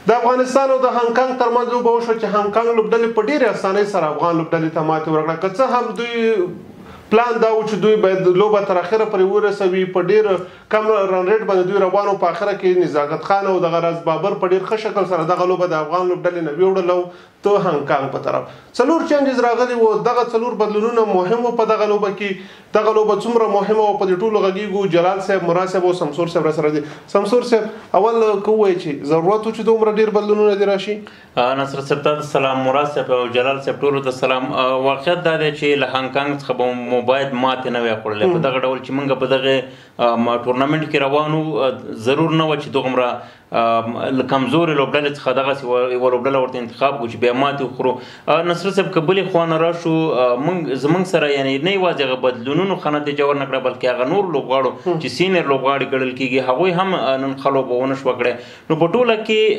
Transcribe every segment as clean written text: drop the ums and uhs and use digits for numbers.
د افغانستان او د هانګ ترمنځ لوبه وشوه چې هانګ لوبډلې په ډېرې اسانۍ سره افغان لوبډلې ته ماتې ورکړه. که څه هم دوی پلان دا و چې دوی باید لوبه تر اخره پورې ورسوي، په ډېر کم رن ریټ باندې دوی روانو. په اخره کې نزاکت خان او دغه راز بابر په ډېر ښه شکل سره دغه لوبه د افغان لوبډلې نه ویوړله ته هانګ په طرف. 4 چینجز راغلي وو. دغه 4 بدلونونه مهم وو په دغه لوبه کې. دغه لوبه څومره مهمه وه په دې ټولو غږیږو. جلال صاحب، مراد صاحب او شمسور صاحب راسره دي. شمسور صاحب اول که ووایي چې ضرورت و چې دومره ډېر بدلونونه دې راشي؟ نصر صاحب ته د سلام، مراد صاحب او جلال صاحب ټولو ته سلام. واقعیت دا دی چې له هانګ څخه به مو باید ماتې نه وی خوړلی په دغه ډول چې موږ په دغه ټورنمنټ کې روان وو. ضرور نه وه چې دومره له کمزورې لوبډلې څخه دغسې یوه لوبډله ورته انتخاب کړو چې بیا ماتې وخورو. نصر صاحب که بلې خوا نه راشو، زموږ سره یعنې نه یوازې هغه بدلونونو ښه نتیجه ورنه کړه بلکې هغه نور لوبغاړو چې سینیر لوبغاړي ګڼل کېږي هغوی هم نن ښه لوبه ونه شوه کړی. نو په ټوله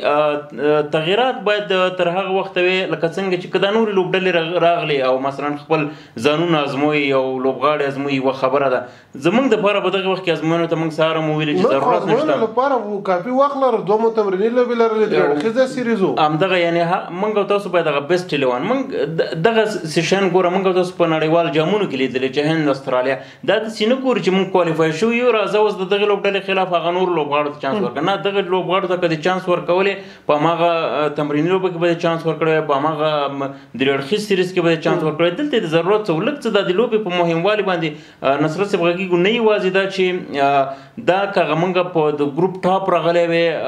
کې تغییرات باید تر هغه وخته وي لکه څنګه چې که دا نورې لوبډلې راغلې او مثلا خپل ځانونه ازموي او لوبغاړي ازموي یوه خبره ده. زموږ دپاره په دغه وخت کې ازموینو ته موږ سهار هم وویلې چې ضرورت نشته. ازموینو لپاره کافي وخت لرو. 2 تمریني لوبې لرلې، 3 اړخیزه سیریز و. همدغه یعنې موږ او تاسو باید هغه بیسټ 11 موږ دغه سیشن ګوره موږ او تاسو په نړیوال جامونو کې لیدلې چې هند، استرالیا دا داسې نه ګورو چې موږ کوالیفای شوي یو راځه اوس د دغې لوبډلې خلاف هغه نورو لوبغاړو ته چانس ورکړه. نه، دغه لوبغاړو ته که دې چانس ورکولې په هماغه تمریني لوبه کې به دې چانس ورکړی، په هماغه 3 اړخیز سیریز کې به دې چانس ورکړی. دلته د ضرورت څه لږ څه دا د لوبې په مهموالي باندې نصرت صاحب غږیږو. نه یوازې دا چې دا که هغه موږ په د ګروپ ټاپ راغلی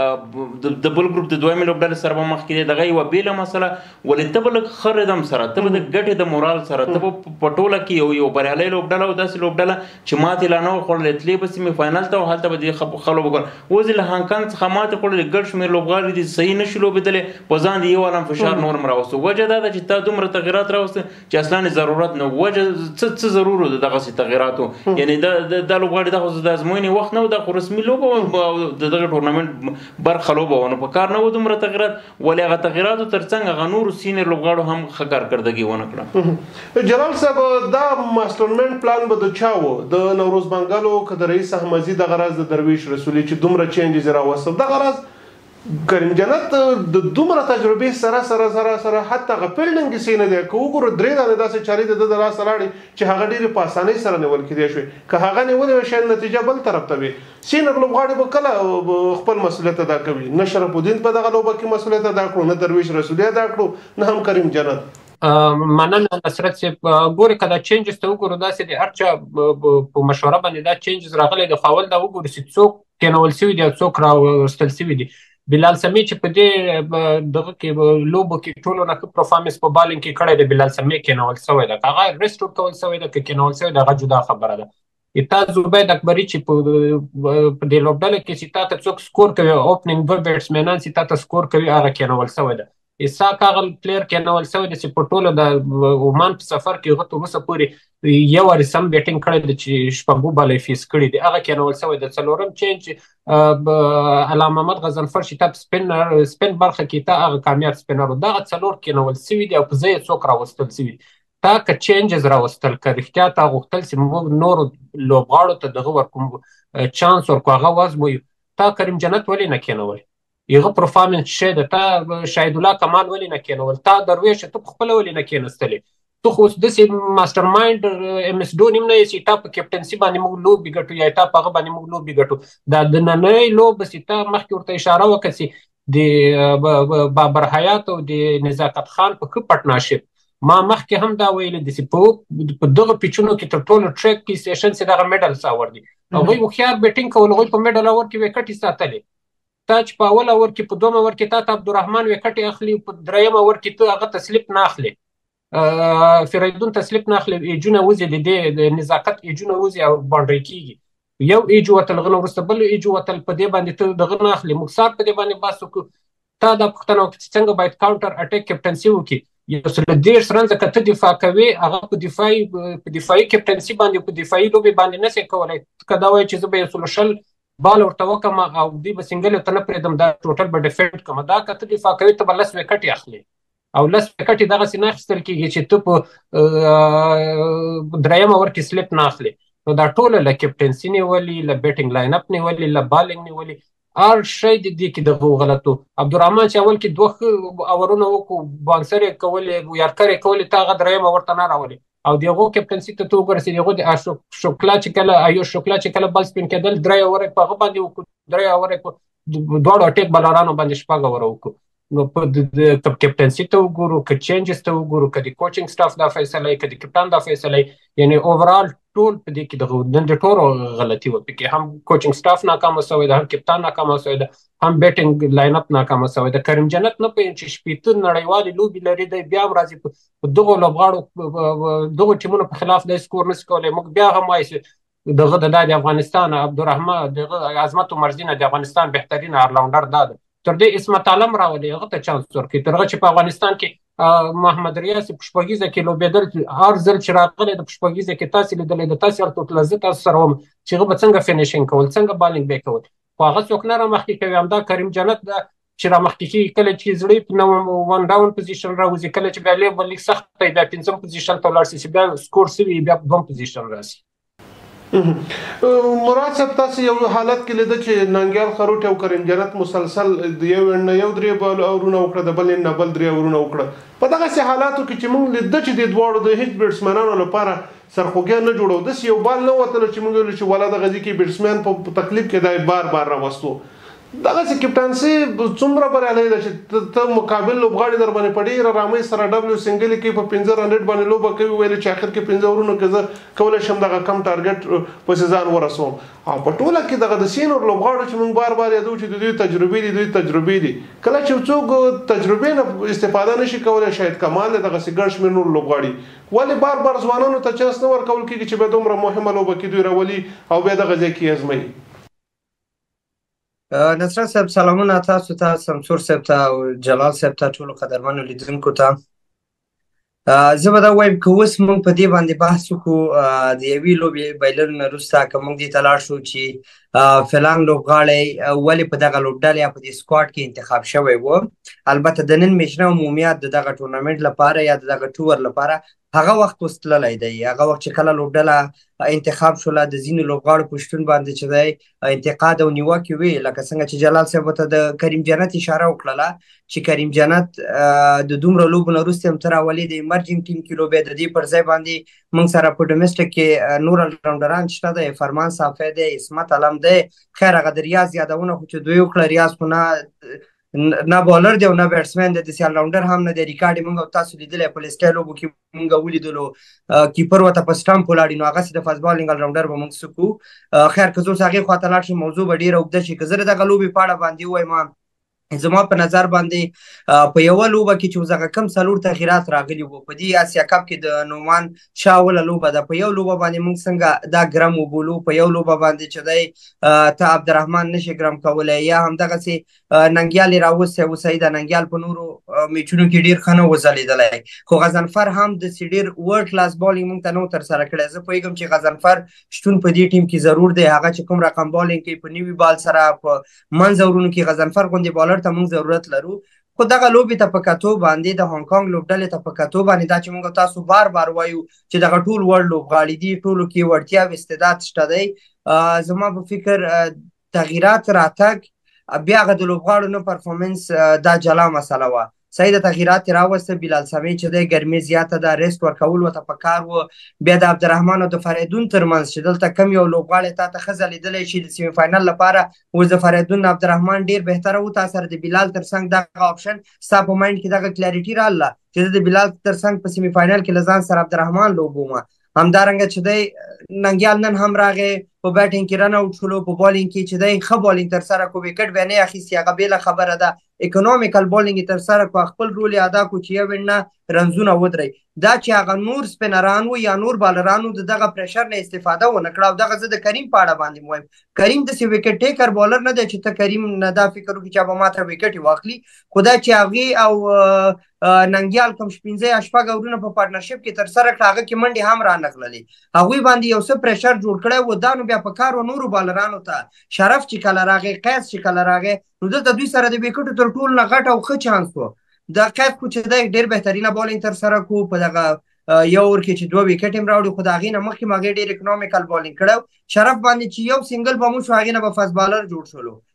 وې د بل ګروپ د دویمې لوبډلې سره به مخکې دی، دغه یوه بېله مسله. ولې ته به لږ ښه ردم سره، ته به د ګټې د مورال سره، ته به په ټوله کې یو بریالی لوبډله او داسې لوبډله چې ماتې لا نه وه خوړلې تلې به سیمې فاینل ته او هلته به دې ښه لوبه کول. اوس یې له هانګ څخه ماتې خوړلې، ګډ شمېر لوبغاړي دي صحیح نه شي لوبېدلی، په ځان دې یو عالم فشار نور هم راوستو. وجه دا ده چې تا دومره تغییرات راوسته چې اصلا ضرورت نه و. وجه څه ضرور و د دغسې تغییراتو؟ یعنې دا لوبغاړي دا خو د ازموینې وخت نه و، دا خو رسمي لوبه وه او د دغه ټورنمنټ برخه لوبه وه. نو په کار نه و دومره تغییرات، ولې هغه تغییراتو تر څنګ هغه نورو سینیر لوبغاړو هم ښه کارکردګي ونه کړه. جلال صاحب دا ماسټرمنټ پلان به د چا و؟ د نوروز بنګلو که د رئیس احمدزي دغه راز د درویش رسولي چې دومره چینجز یې راوستل، دغه راز کریم جنت د دومره تجربې سره حتی هغه فیلډینګ کیسې نه دی. که وګورو 3 دانې داسې چارې د ده د لاسه لاړې چې هغه ډېرې په اسانۍ سره نیول کېدای شوې. که هغه نیولې وای شاید نتیجه بل طرف ته وي. سینر لوبغاړي به کله خپل مسؤلیت ادا کوي؟ نه شرف الدین په دغه لوبه کې مسؤلیت ادا کړو، نه درویش رسولي ادا کړو، نه هم کریم جنت. مننه نصرت صاحب. ګورې که دا چینجز ته وګورو داسې د هر چا په مشوره باندې دا چینجز راغلی د خو اول دا وګورو چې څوک کېنول سوي دي او څوک راوستل سوي دي. بلال سمی چې په دې دغه کې لوبو کې ټولو نه ښه پرفارمنس په بالینګ کې کړی دی، بلال سمی کېنول سوی ده. که هغه ریسټ ورکول سوی ده که کېنول سوی ده هغه جدا خبره ده. تا زبید اکبري چې په دې لوبډله کې چې تا ته څوک سکور کوي، اوپننګ 2 بیټسمینان چې تا ته سکور کوي هغه کېنول سوی ده. اسحاق هغه پلیر کېنول سوی ده چې په ټولو د عمان په سفر کې هغه تر اوسه پورې یو وارې سم بیټینګ کړی دی چې 6 باله یې فیس کړي دي، هغه کېنول سوی ده. 4م چینج علامه محمد غضنفر چې تا په سپین برخه کې تا هغه کامیاب سپینر و، دغه 4 کېنول سوي دي او په ځای یې څوک راوستل سوي دي. تا که چینجز راوستل که رښتیا تا غوښتل چې موږ نورو لوبغاړو ته دغه ورکوم چانس ورکو هغه وازمویو، تا کریم جنت ولې نه کېنول؟ هغه پرفارمنس شی ده. تا شاهد الله کمال ولې نه کېنول؟ تا درویش ته خپله ولې نه کېنستلې؟ ته خو اوس داسې ماسټر مایند ایم ایس ډون هم نه یې چې تا په کیپټنسي باندې موږ لوبې ګټو یا تا په هغه باندې موږ لوبې ګټو. دا د نننۍ لوبه چې تا مخکې ورته اشاره وکړه چې د بابر حیات او د نزاکت خان په ښه پارټنرشپ، ما مخکې هم دا ویلي دي چې په دغه پیچونو کې تر ټولو ټریک کې سیشن چې دغه میډلز اور دي، هغوی هوښیار بیټینګ کول، هغوی په میډل اور کې وکټې ساتلې. تا چې په اول اور کې په 2م اور کې تا ته عبدالرحمن وکټې اخلي، په 3م اور کې ته هغه تسلیپ نه اخلي، فریدون تسلیپ نه اخلي، ایجونه وځي د نزاکت ایجونه وځي او باونډري کېږي. یو ایج وتل غنه وروسته بل ایج وتل، په دې باندې ته دغه نه اخلي. مختار په دې باندې بحث وکړو، تا دا پوښتنه وکړه چې څنګه باید کاونټر اټیک کیپټنسي وکړي. 130 رنزه که ته دفاع کوې هغه په دفاعي کیپټنسي باندې په دفاعي لوبې باندې نشې کولی. که دا وایي چې زه به 160 بال ورته وکړم او دوی به سنګل ورته نه پرېږدم، دا ټوټل به ډیفینډ کړم. دا که ته دفاع کوې ته به 10 وکټې اخلي او 10 وکټې دغسې نه اخیستل کېږي چې ته په 3م اور کې سلیپ نه اخلي. نو دا ټوله له کیپټنسي نیولي، له بیټینګ لاین اپ نیولي، له بالینګ نیولي، هر شی د دې کې دغه غلطو. عبدالرحمن چې اول کې 2 اورونه وکړو، بانسر یې کولې، یارکر یې کولې، تا هغه درېیمه ورته نه راولې او د هغو کپټنسي ته وګورې چې د هغو د شوکلا چې کله ایوش شوکلا چې کله بل سپین کېدل 3 اوور په هغه باندې وکړو، 3 اوور په دواړو اټیک بالرانو باندې 6 اوور وکړو. نو په د کپټنسي ته وګورو، که چینجز ته وګورو، که د کوچینګ سټاف دا فیصله، که د کپټان دا فیصله، یعنی اوورال ټول په دې کې د نن ټولو غلطي و. پکې هم کوچینګ سټاف ناکامه شوی ده، هم کپټان ناکامه شوی ده، هم بیټینګ لاین اپ ناکامه شوی ده. کریم جنت نه پوهېږم چې 18 نړیوالې لوبې لري، دی بیا هم راځي په دغو لوبغاړو دغو ټیمونو په خلاف دی سکور نشي کولی. موږ بیا هم وایو چې دغه د افغانستان عبدالرحمن دغه عظمت عمرزي نه د افغانستان بهترین آرلاونډر دا ده. تر دې اسمت عالم راولي، هغه ته چانس ورکړي. تر هغه چې په افغانستان کې محمد ریاض په شپږیزه کې لوبېدل، هر ځل چې راغلی د شپږیزه کې تاسې لیدلی د تاسې ورته زه تاسو سره وم چې هغه به څنګه فینیشینګ کول، څنګه بالینګ به کول، خو هغه څوک نه رامخکې کوي. همدا کریم جنت ده چې رامخکې کېږي، کله چې زړی په 1 ډاون پوزیشن راوځي، کله چې بیا لیبل لیګ سخت دی بیا 5م پوزیشن ته ولاړ شي، چې بیا سکور سوي بیا 2م پوزیشن راشي. مراد صاحب تاسو یو حالت کې لیدل چې ننګیال خروټ او کریم جنت مسلسل د یو 3 بال اورونه وکړه، د بل نه بل 3 اورونه وکړه. په دغه حالاتو کې چې موږ لیدل چې د دواړو د هیڅ بیټسمنانو لپاره سرخوږی نه جوړو، داس یو بال نه وته چې موږ ویل چې ولا دغه کې بیټسمن په تکلیف کې دی بار بار راوستو. دغه کپټنسي څومره بریالۍ ده چې ته مقابل لوبغاړي در باندې په ډېره ارامۍ سره ډبلیو سنګل کې په 15 رنډ باندې لوبه کوي، ویل چې اخر کې 15 اورونو کې زه کولی شم دغه کم ټارګټ په ځان ورسوم. او په ټوله کې دغه د سینور لوبغاړو چې موږ بار بار یادو چې د دوی تجربې دي، کله چې څوک تجربې نه استفاده نشي کولی، شاید کمال دغه ګڼ شمېر نور لوبغاړي ولې بار بار ځوانانو ته چانس نه ورکول کېږي چې بیا دومره مهمه لوبه کې دوی راولي او بیا دغه ځای کې ازموي. نصرت صاحب سلامونه تاسو ته، سمسور صاحب ته او جلال صاحب ته، ټولو قدرمنو لیدونکو ته. زه به دا وایم که اوس موږ په دې باندې بحث وکړو د یوې لوبې بایللو نه وروسته، که موږ دې ته لاړ شو چې فلان لوبغاړی ولې په دغه لوبډلې یا په دې سکواډ کې انتخاب شوی و. البته د نن میچ نه عمومیات د دغه ټورنمنټ لپاره یا د دغه ټور لپاره هغه وخت اوس تللی دی. هغه وخت چې کله لوبډله انتخاب شوله، د ځینو لوبغاړو په شتون باندې چې دی انتقاد او نیوکې وي، لکه څنګه چې جلال صاحب ته د کریم جنت اشاره وکړله چې کریم جنت د دومره لوبو نه وروسته هم ته راولي د ایمرجنګ ټیم کې لوبې، د دې پر ځای باندې موږ سره په ډومسټک کې نور الراونډران شته دی، فرمان صافی دی، اسمت علم دی. خیر هغه د ریاض یادونه خو چې دوی وکړه، ریاض خو نه بالر دی او نه بیټسمن دی، داسې الراونډر هم نه دی. ریکارډ موږ او تاسو لیدلی په لیسټای لوبو کې موږ ولیدلو کیپر ورته په سټمپ ولاړي، نو هغسې د فاست بالینګ الراونډر به موږ څه کوو. خیر که زه اوس هغې خواته لاړ شم، موضوع به ډېره اوږده شي. که زه د دغه لوبې په اړه باندې ووایم، زما په نظر باندې په یوه لوبه کې چې اوس هغه کم 4 تغییرات راغلي وو په دې اسیا کپ کې د نومان شاه اوله لوبه ده، په یو لوبه باندې موږ څنګه دا ګرم وبولو، په یو لوبه باندې چې دی ته عبدالرحمن نشي ګرم کولی، یا همدغسې ننګیال یې راوستی و سعید ننګیال په نورو میچونو کې ډېر ښه نه و ځلېدلی، خو غضنفر هم داسې ډېر ورډ کلاس بالینګ موږ ته نه و ترسره کړی. زه پوهېږم چې غضنفر شتون په دې ټیم کې ضرور دی، هغه چې کوم رقم بالینګ کوي په نوي بال سره په منځ اورونو کې غضنفر غوندې بالر ته موږ ضرورت لرو. خو دغه لوبې ته په کتو باندې، د هانګ کانګ لوبډلې ته په کتو باندې، دا چې موږ تاسو بار بار وایو چې دغه ټول وړ لوبغاړي دي، ټولو کې وړتیا او استعداد شته دی، زما په فکر تغییرات راتګ بیا هغه د لوبغاړو نه پرفارمنس دا جلا مسله وه. صحیح د تغییرات یې راوسته، بلال سمیع چې دی ګرمي زیاته ده، ریسټ ورکول ورته پکار و. بیا د عبدالرحمن او د فریدون ترمنځ چې دلته کم یو لوبغاړی تا ته ښه ځلېدلی شي د سیمي فاینل لپاره، اوس د فریدون عبدالرحمن ډېر بهتره و، تا سره د بلال تر څنګ دغه آپشن ستا په مایند کې دغه کلیریټي راغله چې زه د بلال تر څنګ په سیمي فاینل کې له ځان سره عبدالرحمن لوبوم. همدارنګه چې دی ننګیال نن هم راغی په بیټینګ کې رن اوټ شولو، په بالینګ کې چې دی ښه بالینګ ترسره کړو، وکټ بیا نه اخیستي، هغه بېله خبره ده، اکنومیکل بالینګ یې ترسره کړو، خپل رول یې ادا کړو چې یو وینډ نه رنزونه ودرئ. دا چې هغه نور سپینران و یا نور بالرانو د دغه پریشر نه استفاده ونه کړه. او دغه زه د کریم په اړه باندې وایم، کریم داسې وکټ ټیکر بالر نه دی چې ته کریم نه دا فکر وکړي چې به ماته وکټ واخلي، خو دا چې هغې او ننګیال کوم 15 یا 6 اورونه په پارټنرشپ کې ترسره کړه، هغه کې منډې هم رانغللې، هغوی باندې یو څه پریشر جوړ کړی و. دا نو بیا په کار و نورو بالرانو ته، شرف چې کله راغی، قیس چې کله راغی، نو دلته دوی سره د وکټو تر ټولو نه غټ او ښه چانس و. د قیس خو چې دی ډېر بهترینه بالینګ ترسره کړو، په دغه یو اوور کې چې 2 وکټ هم راوړي، خو د هغې نه مخکې هم هغې ډېر اکنومیکل بالینګ کړی. شرف باندې چې یو سنګل به مو شو، هغې نه به فاست بالر جوړ شولو.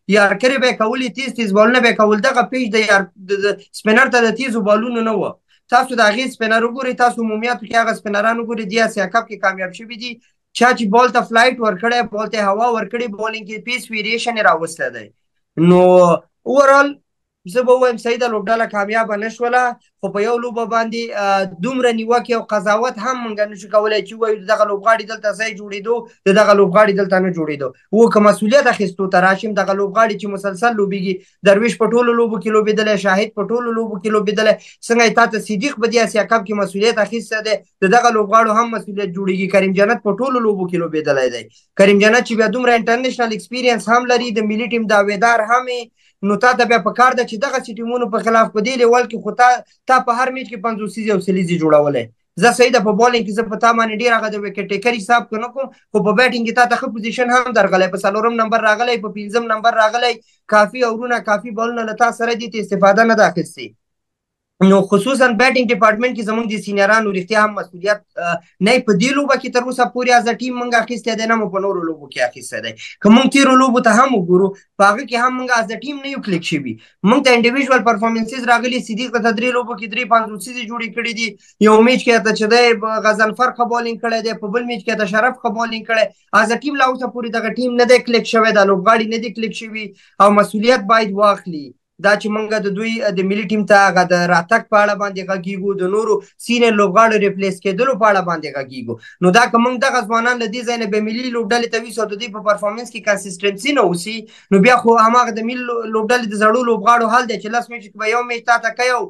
یارکرې به یې کولې، تیز تیز بالونه به یې کول. دغه پیچ د سپینر ته د تیزو بالونو نه وه. تاسو د هغې سپینر وګورئ، تاسو عمومیاتو کې هغه سپینران وګورئ د اسیا کپ کې کامیاب شوي دي. چا چې بال ته فلایټ ورکړی، بال ته هوا ورکړې، بالینګ کې پیس ویریشن یې راوستی دی. نو اوورال زه به ووایم سعیده لوبډله کامیابه نه شوله، خو په یو لوبه باندې دومره نیوکې او قضاوت هم موږ نشو کولی چې ووایو د دغه لوبغاړي دلته ځای جوړېدو، د دغه لوبغاړي دلته نه جوړېدو. و که مسؤلیت اخیستو ته راشم، دغه لوبغاړي چې مسلسل لوبېږي، درویش په ټولو لوبو کې لوبېدلی، شاهد په ټولو لوبو کې لوبېدلی، څنګه یې تا ته صدیق په دې اسیا کپ کې مسؤلیت اخیستی دی، د دغه لوبغاړو هم مسؤلیت جوړېږي. کریم جنت په ټولو لوبو کې لوبېدلی دی. کریم جنت چې بیا دومره انټرنیشنل ایکسپیرینس هم لري، د ملي ټیم دعویدار هم نو تا ته بیا پکار ده چې دغسې ټیمونو په خلاف په دې لیول کې خو تا په هر میچ کې 50 او سلیزې جوړولی. زه سعیده په بالینګ کې زه په تا باندې ډېر هغه د ویکټ ټیکر حساب که نه کوم، خو په بیټینګ کې تا ته ښه پوزیشن هم درغلی، په 4 نمبر راغلی، په 5 نمبر راغلی، کافي اورونه کافي بالونه له تا سره دي، ته استفاده نه ده اخیستې. نو خصوصا بیټینګ ډپارټمنټ کې زموږ د سینیرانو رښتیا هم مسؤلیت نه په دې لوبه کې تر اوسه پورې از ټیم موږ اخیستی دی، نه مو په نورو لوبو کې اخیستی دی. که موږ تېرو لوبو ته هم وګورو، په هغه کې هم موږ از ټیم نه یو کلیک شوي. موږ ته انډیویژوال پرفارمنسز راغلي، صدیق ته 3 لوبو کې 3 50 جوړې کړي دي. یو میچ کې ته چې دی غضنفر ښه بالینګ کړی دی، په بل میچ کې ته شرف ښه بالینګ کړی. از ټیم لا اوسه پورې دغه ټیم نه دی کلیک شوی، دا لوبغاړي نه دي کلیک شوي، او مسؤلیت باید واخلي. دا چې موږ د دوی د ملي ټیم ته هغه د راتګ په اړه باندې غږیږو، د نورو سینیر لوبغاړو ریپلیس کېدلو په اړه باندې غږیږو، نو دا که موږ دغه ځوانان له دې ځای نه بیا ملي لوبډلې ته ویسو او د دوی په پرفارمنس کې کنسسټنسي نه اوسي، نو بیا خو هماغه د ملي لوبډلې د زړو لوبغاړو حال دی چې 10 میچ کې به یو میچ تا ته کوي او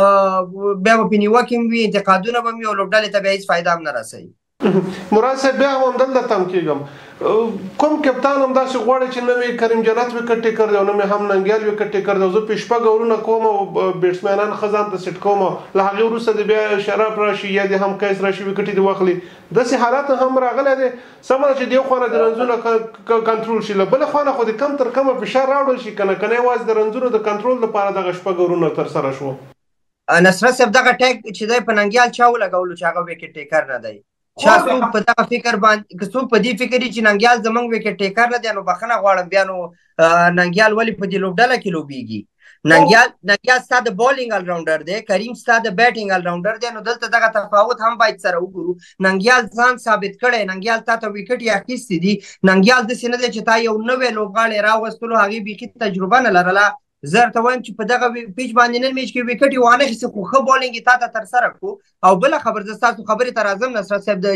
بیا به پې نیوکې هم وي، انتقادونه به هم وي، او لوبډلې ته بیا هېڅ فایده هم نه رسوي. مراد صاحب بیا هم همدلته تم کېږم، کوم کپتان هم داسې غواړي چې نه مې کریم جنت وکټ ټیکر دی او نه مې هم ننګیال وکټ ټیکر دی، زه پې شپږ اورونه کوم او بیټسمینان ښه ځان ته سیټ کوم، له هغې وروسته د بیا شرف راشي یا د هم کیس راشي وکټې دې واخلي. داسې حالات هم راغلی دی. سمه ده چې د یو خوا نه د رنزونه کنټرول شي، له بله خوا نه خو د کم تر کمه فشار راوړل شي، که نه یوازې د رنزونو د کنټرول لپاره دغه شپږ اورونه ترسره شو. نصرت صاحب دغه ټیک چې دی په ننګیال چا ولګولو چې هغه وکټ ټیکر نه دی؟ چا څوک په دغه فکر باندې که څوک په دې فکر وي چې ننګیال زموږ وکټ ټیکر نه دی، نو بخښنه غواړم، بیا نو ننګیال ولې په دې لوبډله کې لوبېږي؟ ننګیال ستا د بالینګ الراونډر دی، کریم ستا د بیټینګ الراونډر دی، نو دلته دغه تفاوت هم باید سره وګورو. ننګیال ځان ثابت کړی، ننګیال تا ته وکټ یې اخیستې دي. ننګیال داسې نه دی چې تا یو نوی لوبغاړی راوستلو، هغې بیخي تجربه نه لرله. زه درته وایم چې په دغه پیچ باندې نن میچ کې وکټ یې وانه اخیستې، خو ښه بالینګ یې تا ته ترسره کړو. او بله خبر زه ستاسو خبرې ته راځم نصرت صاحب،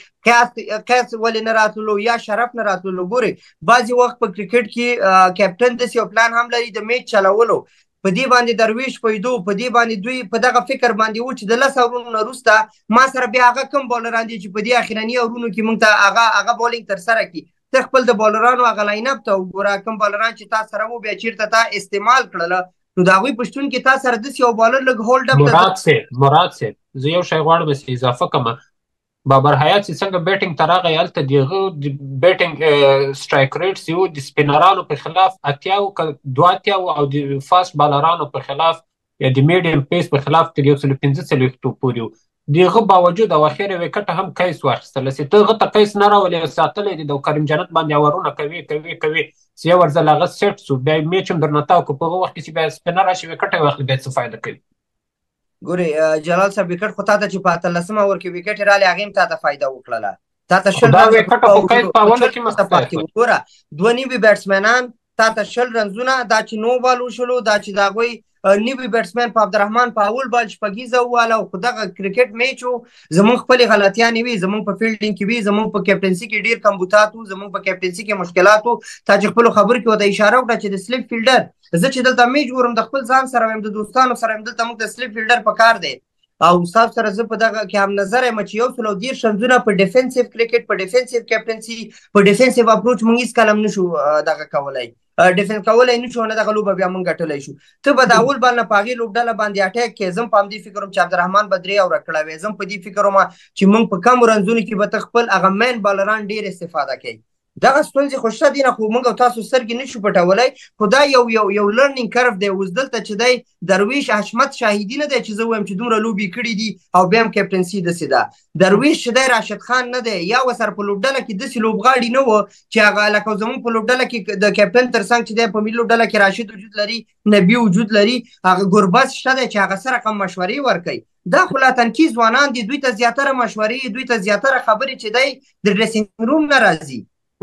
چې قیس ولې نه راتللو یا شرف نه راتللو. ګورئ بعضې وخت په کرکټ کې کیپټن داسې یو پلان هم لري د میچ چلولو، په دې باندې درویش پیدو، په دې باندې دوی په دغه فکر باندې و چې د 10 اورونو نه وروسته ما سره بیا هغه کم بالران دي چې په دې اخرني اورونو کې موږ ته هغه بالینګ ترسره کړي. ته خپل د بالرانو هغه لاین اپ ته وګوره، کوم بالران چې تا سره وو بیا چېرته تا استعمال کړله، نو د هغوی په شتون کې تا سره داسې یو بالر لږ هولډ اپ. مراد صاحب زه یو شی غواړم چې اضافه کړم، بابر حیات چې څنګه بیټینګ ته راغی هلته د هغه د بیټینګ سټرایک ریټ چې و د سپینرانو په خلاف 82 او د فاست بالرانو په خلاف یا د میډیم پیس په خلاف تر 145 پورې و. د هغه باوجود او اخر وکټ هم کیس واخیستل چې ته هغه ته کیس نه راولې ساتلی دی، د کریم جنت باندې اورونه کوي چې یو ورځل هغه سیټ سو، بیا میچ هم درنه تاو که په هغه وخت کې چې بیا سپینر راشي وکټ یې واخلي بیا څه فایده کوي؟ ګورې جلال صاحب وکټ خو تا ته چې په 18مه اوور کې وکټ یې راغلی هغې هم تا ته فایده وکړله. تا ته شل وګوره 2 نوي بیټسمینان، تا ته 10 رنزونه، دا چې نو بال وشلو، دا چې د هغوی نوي بیټسمین په عبدالرحمن په اول بال شپږیزه وواله، خو دغه کرکټ میچ و، زموږ خپلې غلطیانې وي، زموږ په فیلډینګ کې وي، زموږ په کیپټنسي کې ډېر کمبوتات و، زموږ په کیپټنسي کې مشکلات و. تا چې خپلو خبرو کې ورته اشاره وکړه چې د سلیپ فیلډر، زه چې دلته میچ ګورم د خپل ځان سره وایم، د دوستانو سره وایم، دلته موږ ته سلیپ فیلډر پکار دی. او تاسو سره زه په دغه کې هم نظر یم چې 110 رنزونه په ډیفنسیو کرکټ، په ډیفنسیو کیپټنسي، په ډیفنسیو اپروچ موږ هیڅ کله هم نشو دغه کولی، ډیفنس کولی نشو، نه دغه لوبه بیا موږ ګټلی شو. ته به د اول بال نه په هغې لوبډله باندې اټیک کوې، زه هم په همدې فکر وم چې عبدالرحمن به 3 اوره کړی وی، زه هم په دې فکر وم چې موږ په کمو رنزونو کې به ته خپل هغه مین بالران ډېر استفاده کوي. دغه ستونزې خو شته دي نه، خو موږ او تاسو سترګې نشو پټولی، خو دا یو لرنینګ کرف دی. اوس دلته چې دی درویش حشمت شاهدي نه دی چې زه وایم چې دومره لوبې کړي دي او بیا هم کیپټنسي داسې ده. درویش چې دی راشد خان نه دی، یا ورسره په لوبډله کې داسې لوبغاړي نه وو چې هغه لکه زموږ په لوبډله کې د کیپټن تر څنګ چې دی په ملي لوبډله کې راشد وجود لري، نبي وجود لري، هغه ګربز شته دی چې هغه سره کم مشورې ورکوي. دا خو لا تنکي ځوانان دي، دوی ته زیاتره مشورې، دوی ته زیاتره خبرې چې دی د ډریسینګ روم نه راځي.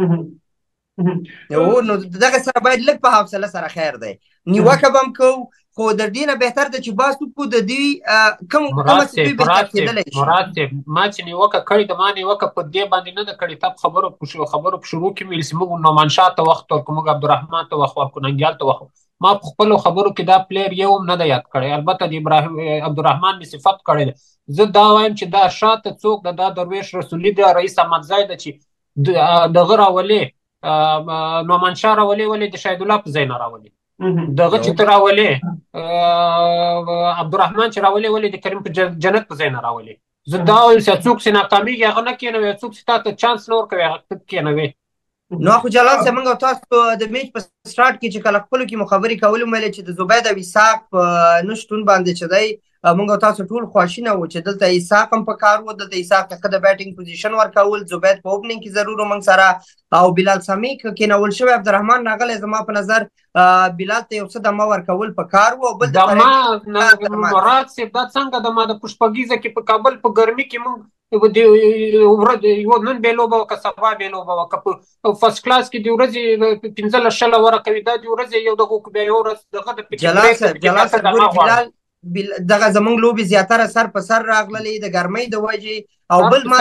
نو دغه سره باید لږ په حوصله سره خیر دی، نیوکه به هم کوو، خو د دې نه بهتر ده چې بحث وکړو د دوی کومه څه دوی بهتر کېدلی شي. مراد صاحب، ما چې نیوکه کړې ده، ما نیوکه په دې باندې نه ده کړې. تا په خبرو په شروع کې ویل چې موږ نعمانشاه ته وخت ورکړو، موږ عبدالرحمن ته وخت ورکړو، ننګیال ته وخت. ما په خپلو خبرو کې دا پلیر یو هم نه ده یاد کړی. البته د عبدالرحمن مې صفت کړی ده. زه دا وایم چې دا شاته څوک ده، دا درویش رسولي ده، رئیس احمدزی ده چې دغه راولې نعمانشاه راولې، ولې د شهید الله په ځای نه راولې؟ دغه چې ته راولې عبدالرحمن چې راولې، ولې د کریم په جنت په ځای نه راولې؟ زه دا وایم چې څوک چې ناکامېږي هغه نه کېنوي، څوک چې تا ته چانس نه ورکوي هغه ته کېنوي. نو خو جلال صاحب موږ او تاسو د میچ په سټارټ کې چې کله خپلو کې مو خبرې کولې، ویلې چې د زبید او اسحاق په نه شتون باندې چې دی موږ او تاسو ټول خواشینه وو چې دلته اسحاق هم په کار و، دلته اسحاق ته د بیټینګ پوزیشن ورکول، زبید په اوپننګ کې ضرور موږ سره او بلال سمیع کېنول شوی، عبدالرحمن راغلی. زما په نظر بلال ته یو څه دمه ورکول په کار و. بل مراد صاحب دا څنګه دمه د پشپګیزه کې په کابل په ګرمي کې موږ نن بې لوبه وکړه، سبا بې لوبه وکړه، په فرست کلاس کې د ورځې 15 ورکوي، دا د ورځې یو دغه بیا یو ورځ دغه د جلال صاحب دغه زمونږ لوبې زیاتره سر په سر راغللې د ګرمۍ د وجې، او بل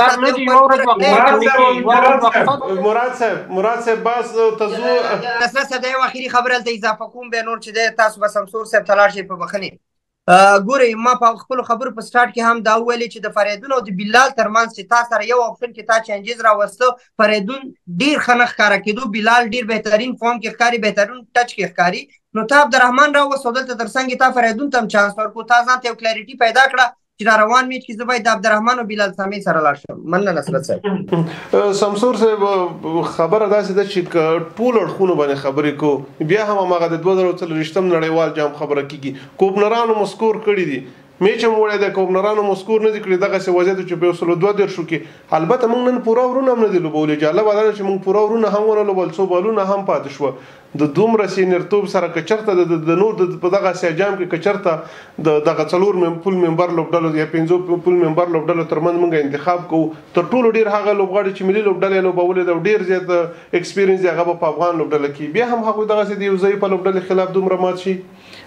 مراد صاحب باز تزو اساسا د یو اخیری خبره ته اضافه کوم، بیا نور چې دی تاسو به سمسور صاحب ته لاړ شئ په بخښنې. ګورئ، ما په خپلو خبرو په سټارټ کې هم دا وویلې چې د فریدون او د بلال ترمنځ چې تا سره یو اپشن کې تا چینجز راوسته، فریدون ډېر ښه نه ښکاره کېدو، بلال ډېر بهترین فارم کې ښکاري، بهترین ټچ کې ښکاري. نو تا عبدالرحمن راوسته، دلته تر څنګ تا فریدون ته هم چانس ورکړو، تا ځان ته یو کلیریټي پیدا کړه چې دا روان میچ کې زه باید د عبدالرحمن او بلال سمیع سره لاړ شم. مننه نصرت صاحب. سمسور صاحب خبره داسې ده چې ټول اړخونو باندې خبرې کوو، بیا هم هماغه د 2023 نړیوال جام خبره کېږي. کوپنرانو مسکور کړي دي، میچ هم وړی دی، کوپنرانو مسکور نه دي کړي. دغسې وضعیت چې په 132 کې البته موږ نن پوره ورونه هم نه دي لوبولي. جالبه دا ده چې موږ پوره ورونه هم ونه لوبول، څو بالونه هم پاتې شوه. د دومره سینیرتوب سره که چېرته د نور په دغه سیاجام کې که چېرته د دغه 4 پول ممبر لوبډلو یا 5 پول ممبر لوبډلو ترمنځ موږ انتخاب کوو، تر ټولو ډېر هغه لوبغاړي چې ملي لوبډلې یې لوبولې ده او ډېر زیات ایکسپیرینس دی هغه به په افغان لوبډله کې، بیا هم هغوی دغسې د یو ضعیفه لوبډلې خلاف دومره مات شي.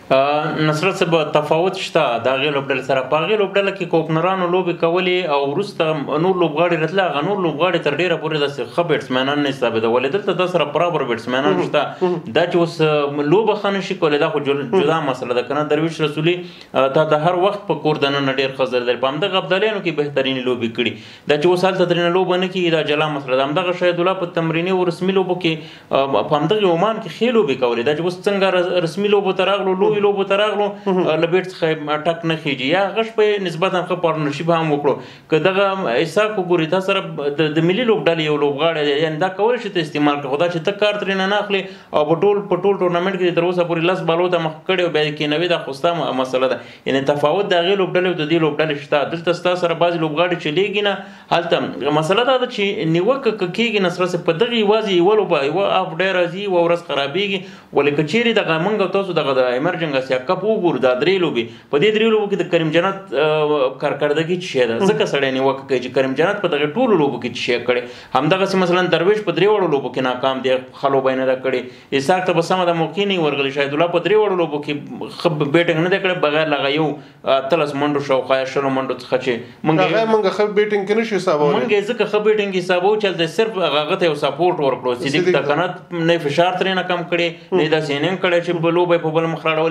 نصرت صاحب تفاوت شته د هغې لوبډلې سره. په هغې لوبډله کې کوپنرانو لوبې کولې او وروسته نور لوبغاړي راتله، هغه نور لوبغاړي تر ډېره پورې داسې ښه بیټسمینان نه ثابتولې. دلته دا سره برابر بیټسمینان شته، دا چې اوس لوبه ښه نشي کولی دا خو جدا مسله ده که نه. درویش رسولي تا د هر وخت په کور دننه ډېر ښه ځل دی، په همدغه ابدالیانو کې بهترینې لوبې کړي. دا چې اوس هلته ترېنه لوبه نه کېږي دا جلا مسله ده. همدغه شهید الله په تمریني او رسمي لوبو کې په همدغې عمان کې ښې لوبې کولې. دا چې اوس څنګه رسمي لوبو ته راغلو، لویو لوبو ته راغلو، له بیټ څخه ټک نه خېږي، یا غش په نسبتا ښه پارتنرشپ هم وکړو. که دغه اسحاق وګورې تا سره د ملي لوبډلې یو لوبغاړی دی، یعنې دا کولی شي ته استعمال کړې، خو دا چې ته کار ترېنه نه اخلې او په ټول ټورنمنټ کې تر اوسه پورې 10 بالو ته مخ کړی او بیا یې کېنوي، دا خو ستا مسله ده. یعنې تفاوت د هغې لوبډلې او د دې لوبډلې شته. دلته ستا سره بعضې لوبغاړي چلېږي نه، هلته مسله دا ده چې نیوکه که کېږي نصرت صاحب په دغې یوازې یوه لوبه یوه هاف ډی راځي، یوه ورځ خرابېږي. ولې که چېرې دغه موږ او تاسو دغه د ایمرجنګ اسیا کپ وګورو، دا 3 لوبې، په دې 3 لوبو کې د کریم جنت کارکردګي څه شی ده؟ ځکه سړی نیوکه کوي چې کریم جنت په دغه ټولو لوبو کې څه شی کړی. همدغسې مثلا درویش په 3 وړو لوبو کې ناکام دی، ښه لوبه یې نه ده کړې. اسحاق ته به سمه د موقع نه ورغلی. شهید الله په 3 وړو لوبو کې ښه بیټنګ نه دی کړی، بغیر له هغه یو 13 منډو شاوخوا 20 منډو څخه چې موږ ښه بیټنګ کې نه شو حسابولی. موږ یې ځکه ښه بیټنګ حسابوو چې هلته صرف هغه ته یو سپورټ ورکړو. صدیق تکنت نه فشار ترېنه کم کړی، نه یې داسې اننګ کړی چې لوبه یې په بل مخ راړولې.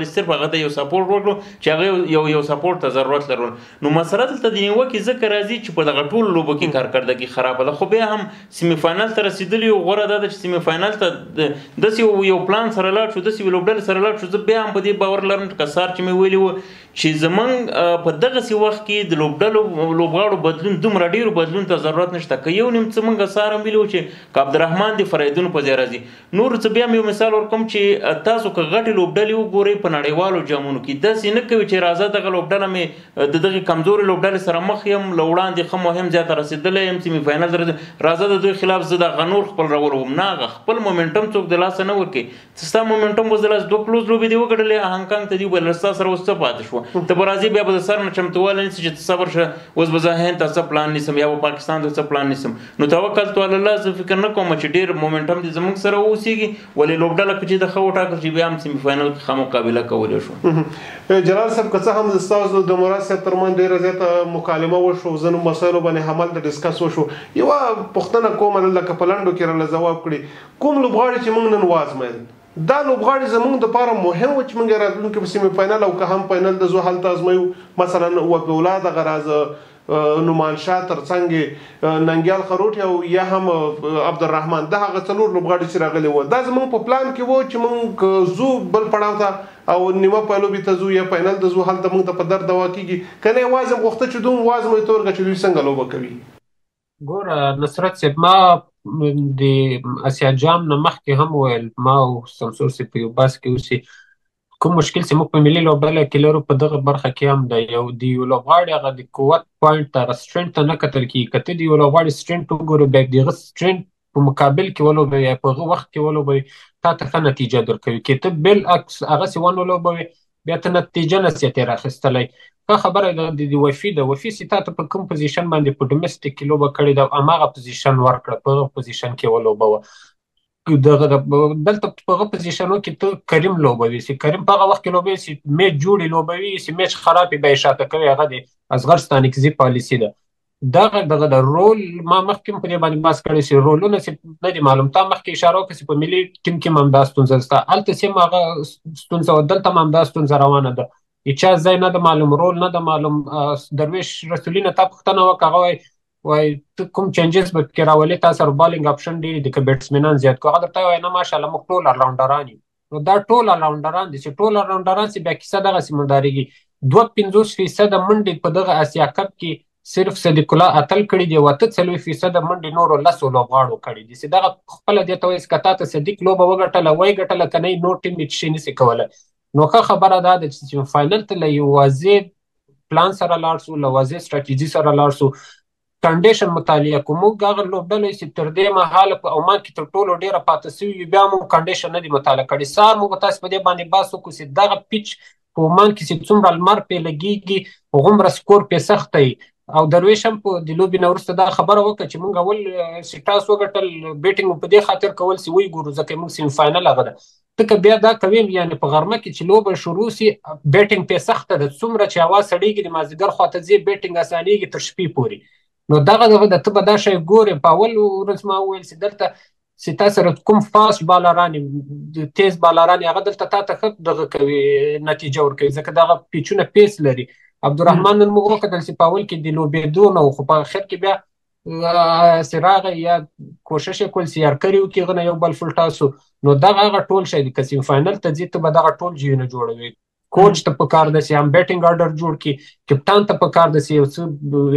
ولې صرف هغه ته یو سپورټ ورکړو چې هغه یو سپورټ ته ضرورت لرل. نو مسله دلته د نیوکې ځکه راځي چې په دغه ټولو لوبو کې کارکردګي خرابه ده، خو بیا هم سیمي فاینل ته رسیدلی یو غوره ده چې سیمي فاینل ته داسې یو پلان سره لاړ شو، داسې یو لوبډلې سره لاړ شو. زه بیا هم په دې باور لرم چې کسار چې مې ویلي و چې زمونږ په دغسې وخت کې د لوبغاړو بدلون دومره ډېرو بدلون ته ضرورت نشته. که یو نیم څه مونږ سار هم ویلي و چې که عبدالرحمن د فرایدونو په ځای راځي. نورو څه بیا مې یو مثال ورکوم چې تاسو که غټې لوبډلې وګورئ په نړیوالو جامونو کې داسې نه کوي چې راځه دغه لوبډله مې د دغې کمزورې لوبډلې سره مخ یم، له وړاندې ښه مهم ځای ته رسېدلی یم، سیمي فاینل ته راځه د دوی خلاف زه دغه نور خپل راولوم. نه، هغه خپل مومنټم څوک د لاسه نه ورکوي. ستا مومنټم اوس د لاسه 2 کلوز لوبې دې وګټلې، هانګکانګ ته دې وویل ستا سره اوس څه پاتې شوه، ته به راځې بیا به د سر نه چمتوالی نیسې چې ته صبر شه اوس به زه هند ته څه پلان نیسم یا به پاکستان ته څه پلان نیسم. نو توکلت علی الله زه فکر نه کوم چې ډېر مومنټم دې زموږ سره واوسېږي، ولې لوبډله که چې د ښه وټاکل چې بیا هم سیمي فاینل کې ښه مقابله کولی شو. جلال صاحب که څه هم ستاسو د مراد صاحب ترمنځ ډېره زیاته مکالمه وشو، ځینو مسایلو باندې همالته ډسکس وشو، یوه پوښتنه کوم لکه په لنډو کې راله ځواب کړي، کوم لوبغاړي چې موږ نن وازمایل دا لوبغاړي زموږ دپاره مهم و چې موږ یې راتلونکي په سیمي فاینل او که هم فاینل د زو هلته ازمایو، مثلا وفی‌الله دغه راز نومان شاه ترڅنګ ننګیال خروټي او یا هم عبدالرحمن، دا هغه څلور لوبغاړي چې راغلي وو. دا زموږ په پلان کې وو چې موږ زو بل پړاو ته او نیمه پایلوبې ته ځو یا فاینل ته ځو، هلته موږ ته په درد دوا کېږي، که نه یوازې غوښته چې دوم وازموي تورګه چې دوی څنګه لوبه کوي. ګوره نصرت صاحب، ما د اسیا جام نه مخکې هم ویل، ما او شمسور صاحب په یو بحث کې اوسې کوم مشکل چې موږ په ملي لوبډله کې لرو په دغه برخه کې هم د یو لوبغاړي هغه د قوت پوینټ ته هغه سټرینټ ته نه کتل کېږي. که ته د یو لوبغاړي سټرینټ وګورې بیا د هغه سټرینټ په مقابل کې ولوبوي یا په هغه وخت کې ولوبوي تا ته ښه نتیجه درکوي. که ته بالعکس هغسې ولوبوي بیا ته نتیجه نسې ترې راخیستلی. ښه خبره ده د وفي چې تا ته په کوم پوزیشن باندې په ډومېسټک کې لوبه کړې ده هماغه پوزیشن ورکړه، په هغه پوزیشن کې ولوبوه. دلته په هغه پوزیشنو کې ته کریم لوبوي، چې کریم په هغه وخت کې لوبوي چې میچ جوړې لوبوي، چې میچ خراب یې بیا یې شاته کوي، هغه د اصغر ستانکزي پالیسي ده. دغه د رول ما مخکې په دې باندې بحث کړی چې رولونه چې نه دي معلوم. تا مخکې اشاره وکړه چې په ملي ټیم کې هم همدا ستونزه شته، هلته چې هم هغه ستونزه وه، دلته هم همدا ستونزه روانه ده. هیچا ځای نه ده معلوم، رول نه ده معلوم. درویش رسولي نه تا پوښتنه وکړه، هغه وایي ته کوم چینجز به پکې راولې، تا سره بالینګ اپشن ډېر دي که بیټسمینان زیات کړو. هغه درته وایي نه ماشاءالله موږ ټول الراونډران یو. نو دا ټول الراونډران دي چې ټول الراونډران چې بیا کیسه دغسې مندارېږي. 52% منډې په دغه اسیا کپ کې صرف صدیق الله اتل کړي دي او 48% منډې نورو 10 لوبغاړو کړي دي، چې دغه خپله دې ته وایي چې که تا ته صدیق لوبه وګټله وایي ګټله، که نه یې نور ټیم یې شی نسي کولی. نو ښه خبره دا ده چې فاینل ته له یو واضح پلان سره لاړ شو، له واضح سټراټیجي سره لاړ شو، کنډیشن مطالعه کوو. موږ هغه لوبډلې چې تر دې مهاله په عمان کې تر ټولو ډېره پاتې سوي وي بیا موږ کنډیشن نه دي مطالعه کړي. سهار موږ تاسو په دې باندې بحث وکړو چې دغه پیچ په عمان کې چې څومره لمر پرې لګېږي هغومره سکور پرې سخته وي. او درویش هم په د لوبې نه وروسته دا خبره وکړه چې موږ اول چې ټاس وګټل بیټینګ په دې خاطر کول چې وایي ګورو ځکه موږ سیمي فاینل هغه ده. ته که بیا دا کوې یعنې په غرمه کې چې لوبه شروع سي بیټینګ پرې سخته ده، څومره چې هوا سړېږي د مازدیګر خواته ځې بیټینګ اسانېږي تر شپې پورې. نو دغه ته به دا شی ګورې. په اول ورځ ما وویل چې دلته چې تا سره کوم فاسټ بالران تیز بالران هغه دلته تا ته ښه دغه کوي نتیجه ورکوي، ځکه دغه پیچونه پیس لري. عبدالرحمن نن موږ وکتل چې په اول کې د لوبېدو نه و، خو په اخر کې بیا راغی یا کوشش یې کول چې یارکري وکړي هغه نه یو بل فل ټاسو. نو دغه هغه ټول شی دی، که سیمي فاینل ته ځي ته به دغه ټول جیونه جوړوي. کوچ ته پکار ده چې هم بیټینګ آرډر جوړ کړي، کپتان ته پکار ده چې یو څه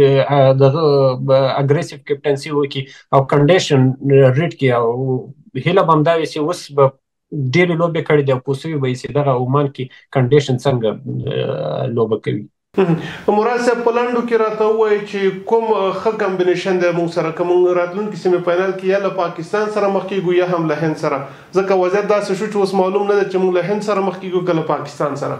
دغه اګریسیو کپټنسي وکړي او کنډیشن ریډ کړي. او هیله به همدا وي چې اوس به ډېرې لوبې کړې دي او پوه سوي به یې چې دغه عمان کې کنډیشن څنګه لوبه کوي. مراد صاحب په لنډو کې راته ووایي چې کوم ښه کمبینیشن دی موږ سره، که موږ راتلونکي سیمي فاینل کې یا له پاکستان سره مخ کېږو یا هم له هند سره، ځکه وضعیت داسې شو چې اوس معلوم نه ده چې موږ له هند سره مخ کېږو که له پاکستان سره.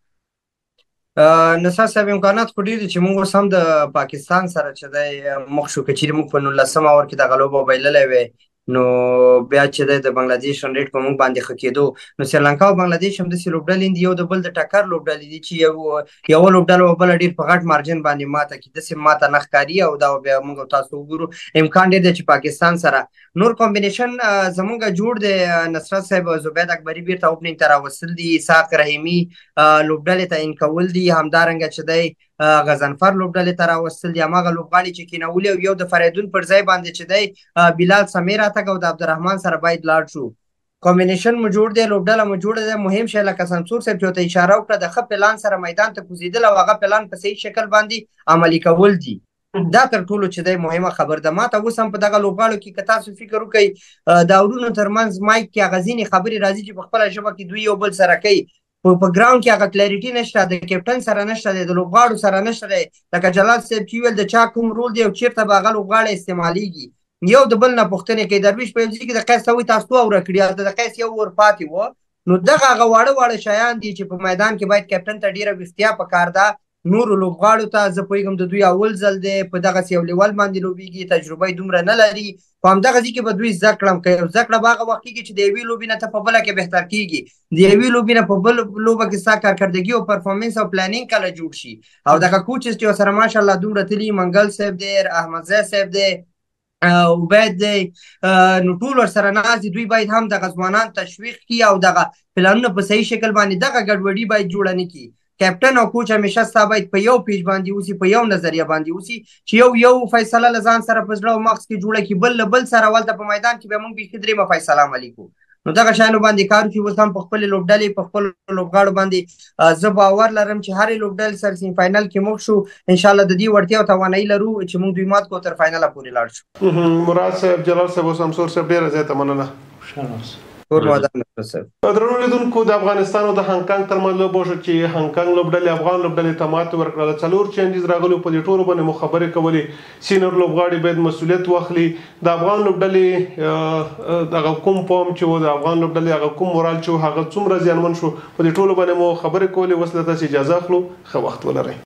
نصار صاحب امکانات خو ډېر دي چې موږ اوس هم د پاکستان سره چې دی مخ شو، که چېرې موږ په 19 اور کې دغه لوبه بایللی وی نو بیا چې د بنگلاديش رن ریټ په موږ باندې ښه کېدو نو سریلانکا او بنگلاديش هم داسې لوبډلې دي یو د بل د ټکر لوبډلې دي چې یوه لوبډله او بله ډېر په غټ مارجن باندې ماته کړي داسې ماته نه ښکاري او دا بیا موږ تاسو وګورو امکان ډېر دی چې پاکستان سره نور کمبینیشن زموږ جوړ دی نصرت صاحب زبید اکبري بیرته اوپننګ ته راوستل دي اسحاق رحیمي لوبډلې ته ان کول دي همدارنګه چې دی غضنفر لوبډلې ته راوستل دي هماغه لوبغاړي چې کینولي او یو د فریدون پر ځای باندې چې دی بلال سمیر راتګ او د عبدالرحمن سره باید لاړ شو کمبینیشن مو جوړ دی لوبډله مو جوړه ده مهم شی لکه سمسور صاحب چې ورته اشاره وکړه د ښه پلان سره میدان ته کوزېدل او هغه پلان په صحیح شکل باندې عملي کول دي دا تر ټولو چې دی مهمه خبر ده ما ته اوس هم په دغه لوبغاړو کې که تاسو فکر وکړئ د اورونو ترمنځ مایک کې هغه ځینې خبرې راځي چې په خپله ژبه کې دوی یو بل سره کوي په ګراوند کې هغه کلیریټي نشته د کیپټن سره نشته دی د لوبغاړو سره نشته دی لکه جلال صاحب چې ویل د چا کوم رول دی او چېرته به هغه لوبغاړی استعمالیږي یو د بل نه پوښتنې کوي درویش په یو ځای کې د قیس ته وایي تاسو اوره کړي د قیس یو ور پاتې و نو دغه هغه واړه شیان دي چې په میدان کې باید کیپټن ته ډېره ویښتیا پکار ده نورو لوبغاړو ته زه پوهېږم د دوی اول ځل دی په دغسې یو لیول باندې لوبېږي تجربه یې دومره نه لري خو همدغه ځای کې به دوی زده کړه هم کوي او زده کړه به هغه وخت کېږي چې د یوې لوبې نه ته په بله کې بهتر کېږي د یوې لوبې نه په بل لوبه کې ستا کارکردګي او پرفارمنس او پلانینګ کله جوړ شي او دغه کوچز چې ورسره ماشاءالله دومره تلي منګل صاحب دی احمدزی صاحب دی عبید دی نو ټول ورسره ناست دي دوی باید هم دغه ځوانان تشویق کړي او دغه پلانونه په صحیح شکل باندې دغه ګډوډي باید جوړه نه کړي کیپټن او کوچ همیشه ستا باید په یو پیج باندې اوسي په یو نظریه باندې اوسي چې یو فیصله له ځان سره په زړه او مغز کې جوړه کړي بل له بل سره ولته په میدان کې بیا موږ بیخي درېیمه فیصله عملي کړو نو دغه شیانو باندې کار وکړي اوس هم په خپلې لوبډلې په خپلو لوبغاړو باندې زه باور لرم چې هرې لوبډلې سره سیمي فاینل کې موږ شو انشاءالله د دې وړتیا او توانایي لرو چې موږ دوی مات کړو تر فاینله پورې لاړ شو مراد صاحب جلال صاحب او شمسور صاحب ډېره زیاته مننه درنو لیدونکو د افغانستان او د هانګ ترمنځ لوبه وشوه چې هانګ لوبډلې افغان لوبډلې ته ماتې ورکړله 4 چینجز راغلي په دې ټولو باندې مو خبرې کولې سینیور لوبغاړي باید مسؤلیت واخلي د افغان لوبډلې دغه کوم فارم چې و د افغان لوبډلې هغه کوم مورال چې هغه څومره زیانمن شو په دې ټولو باندې مو خبرې کولې اوس له تاسې اجازه اخلو ښه وخت ولرئ